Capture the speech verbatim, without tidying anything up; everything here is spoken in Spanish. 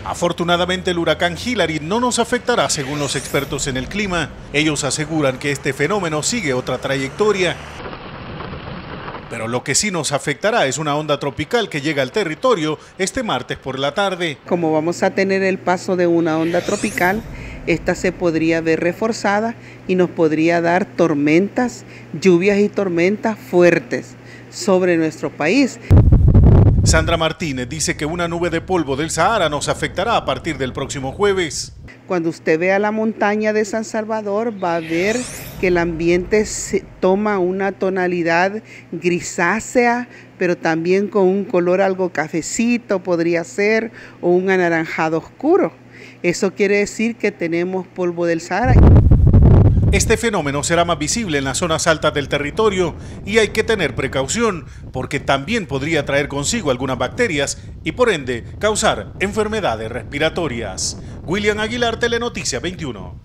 Afortunadamente el huracán Hillary no nos afectará según los expertos en el clima. Ellos aseguran que este fenómeno sigue otra trayectoria. Pero lo que sí nos afectará es una onda tropical que llega al territorio este martes por la tarde. Como vamos a tener el paso de una onda tropical, esta se podría ver reforzada y nos podría dar tormentas, lluvias y tormentas fuertes sobre nuestro país. Sandra Martínez dice que una nube de polvo del Sahara nos afectará a partir del próximo jueves. Cuando usted vea la montaña de San Salvador, va a ver que el ambiente se toma una tonalidad grisácea, pero también con un color algo cafecito, podría ser, o un anaranjado oscuro. Eso quiere decir que tenemos polvo del Sahara. Este fenómeno será más visible en las zonas altas del territorio y hay que tener precaución porque también podría traer consigo algunas bacterias y por ende causar enfermedades respiratorias. William Aguilar, Telenoticias veintiuno.